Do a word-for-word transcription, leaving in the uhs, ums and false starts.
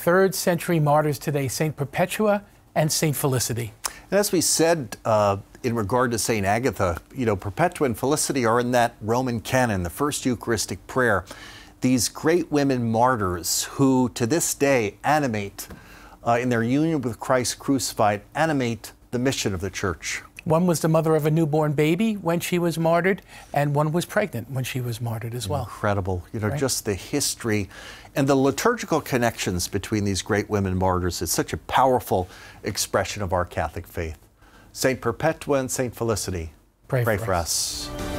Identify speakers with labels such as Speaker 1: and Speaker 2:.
Speaker 1: third century martyrs today, Saint Perpetua and Saint Felicity.
Speaker 2: And as we said uh, in regard to Saint Agatha, you know, Perpetua and Felicity are in that Roman canon, the first Eucharistic prayer. These great women martyrs who to this day animate, uh, in their union with Christ crucified, animate the mission of the Church.
Speaker 1: One was the mother of a newborn baby when she was martyred, and one was pregnant when she was martyred as well.
Speaker 2: Incredible. You know,
Speaker 1: right?
Speaker 2: Just the history and the liturgical connections between these great women martyrs is such a powerful expression of our Catholic faith. Saint Perpetua and Saint Felicity,
Speaker 1: pray,
Speaker 2: pray
Speaker 1: for,
Speaker 2: for
Speaker 1: us.
Speaker 2: us.